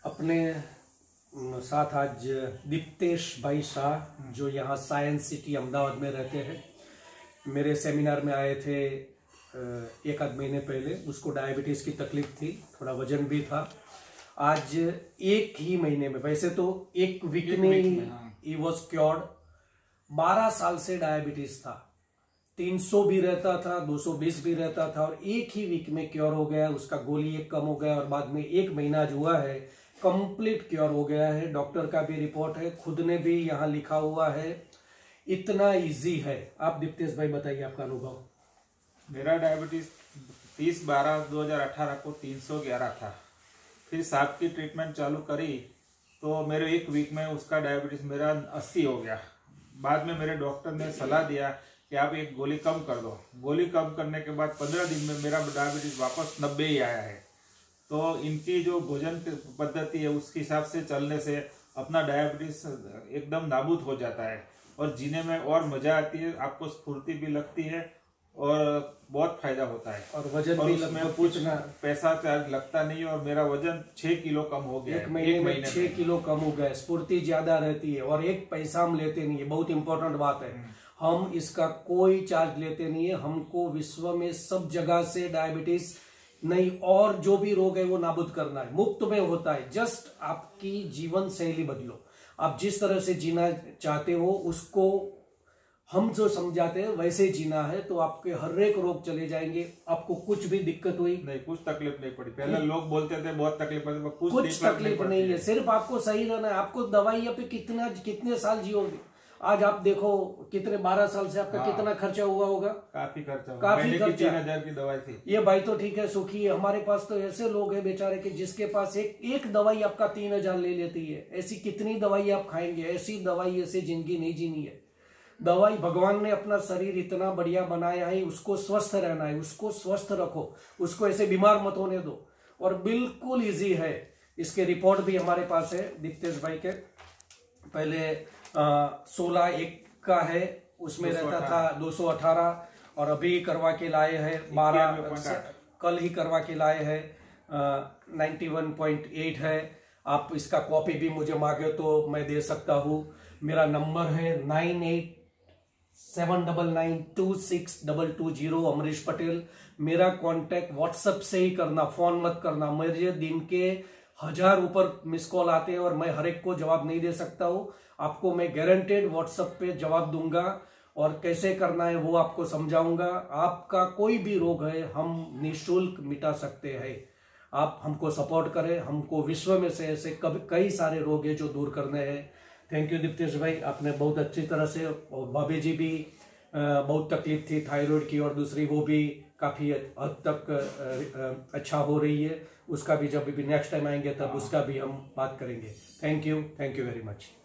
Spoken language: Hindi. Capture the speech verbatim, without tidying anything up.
अपने साथ आज दीप्तेश भाई शाह, जो यहाँ साइंस सिटी अहमदाबाद में रहते हैं, मेरे सेमिनार में आए थे एक आध महीने पहले। उसको डायबिटीज़ की तकलीफ थी, थोड़ा वजन भी था। आज एक ही महीने में, वैसे तो एक वीक में ही वॉज क्योर्ड। बारह साल से डायबिटीज था, तीन सौ भी रहता था, दो सौ बीस भी रहता था, और एक ही वीक में क्योर हो गया। उसका गोली एक कम हो गया और बाद में एक महीना जो हुआ है कंप्लीट क्योर हो गया है। डॉक्टर का भी रिपोर्ट है, खुद ने भी यहाँ लिखा हुआ है। इतना इजी है। आप दीप्तेश भाई बताइए आपका अनुभव। मेरा डायबिटीज तीस बारह दो हजार अठारह को तीन सौ ग्यारह था। फिर सांप की ट्रीटमेंट चालू करी तो मेरे एक वीक में उसका डायबिटीज मेरा अस्सी हो गया। बाद में मेरे डॉक्टर ने सलाह दिया कि आप एक गोली कम कर दो। गोली कम करने के बाद पंद्रह दिन में मेरा डायबिटीज वापस नब्बे ही आया है। तो इनकी जो भोजन पद्धति है उसके हिसाब से चलने से अपना डायबिटीज एकदम नाबूद हो जाता है और जीने में और मजा आती है, आपको स्फूर्ति भी लगती है और बहुत फायदा होता है। और वजन और भी उसमें कुछ पैसा चार्ज लगता नहीं और मेरा वजन छह किलो कम हो गया। एक महीने में छह किलो कम हो गया। स्फूर्ति ज्यादा रहती है और एक पैसा हम लेते नहीं है, बहुत इंपॉर्टेंट बात है। हम इसका कोई चार्ज लेते नहीं है। हमको विश्व में सब जगह से डायबिटीज नहीं और जो भी रोग है वो नाबूद करना है, मुफ्त में होता है। जस्ट आपकी जीवन शैली बदलो। आप जिस तरह से जीना चाहते हो उसको हम जो समझाते हैं वैसे जीना है, तो आपके हर एक रोग चले जाएंगे। आपको कुछ भी दिक्कत हुई नहीं, कुछ तकलीफ नहीं पड़ी। पहले लोग बोलते थे बहुत तकलीफ पड़ती, कुछ, कुछ तकलीफ नहीं, नहीं है। सिर्फ आपको सही रहना है। आपको दवाइयां पे कितना कितने साल जियोगे। आज आप देखो कितने बारह साल से आपका हाँ। कितना खर्चा हुआ होगा। काफी खर्चा काफी खर्चा तीन हजार की दवाई थी। ये भाई तो ठीक है, सुखी है। हमारे पास तो ऐसे लोग हैं बेचारे कि जिसके पास एक एक दवाई आपका तीन हजार ले लेती है। ऐसी कितनी दवाई आप खाएंगे। ऐसी दवाई ऐसी जिंदगी नहीं जीनी है। दवाई, भगवान ने अपना शरीर इतना बढ़िया बनाया है, उसको स्वस्थ रहना है, उसको स्वस्थ रखो, उसको ऐसे बीमार मत होने दो। और बिल्कुल इजी है। इसके रिपोर्ट भी हमारे पास है दीप्तेश भाई के। पहले सोलह एक का है, उसमें रहता था दो सौ अठारह और अभी करवा के लाए हैं बारह, कल ही करवा के लाए हैं नाइन्टी वन पॉइंट एट है। आप इसका कॉपी भी मुझे मांगे तो मैं दे सकता हूँ। मेरा नंबर है nine eight seven double nine two six double two zero. Amrish Patel. मेरा कांटेक्ट व्हाट्सएप से ही करना, फोन मत करना। मेरे दिन के हजार ऊपर मिस कॉल आते हैं और मैं हर एक को जवाब नहीं दे सकता हूँ। आपको मैं गारंटेड व्हाट्सएप पे जवाब दूंगा और कैसे करना है वो आपको समझाऊंगा। आपका कोई भी रोग है हम निःशुल्क मिटा सकते हैं। आप हमको सपोर्ट करें। हमको विश्व में से ऐसे कई सारे रोग है जो दूर करने हैं। थैंक यू दीप्तेश भाई, आपने बहुत अच्छी तरह से। और भाभी जी भी बहुत तकलीफ थी थायराइड की और दूसरी वो भी काफ़ी हद तक अच्छा हो रही है। उसका भी जब भी नेक्स्ट टाइम आएंगे तब उसका भी हम बात करेंगे। Thank you, thank you very much.